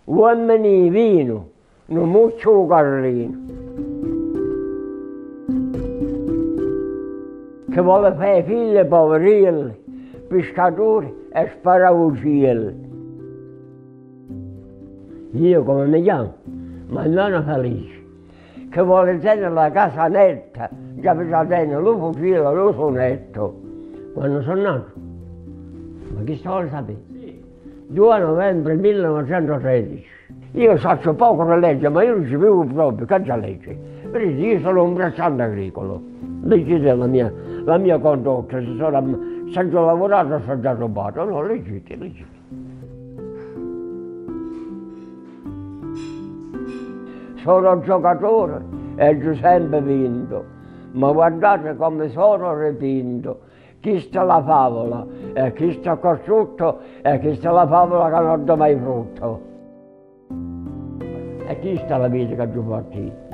uomini vino, non muccio carrino. Che vuole fare figli poverilli, pescatori e sparaucilli. Io come mi chiamo? Ma non felice. Che vuole tenere la casa netta, già bisogna tenere lo fucile, lo sonetto. Quando sono nato? Ma chi sta a sapere? 2 novembre 1913. Io so poco di legge, ma io non ci vivo proprio, che già legge. Vedete, io sono un bracciante agricolo. Leggete la mia condotta, se ho lavorato sono già rubato. No, leggete. Sono un giocatore e ho sempre vinto, ma guardate come sono ripinto. Chi sta la favola, e chi sta costrutto, e chi sta la favola che non dà mai frutto. E chi sta la vita che giù partito?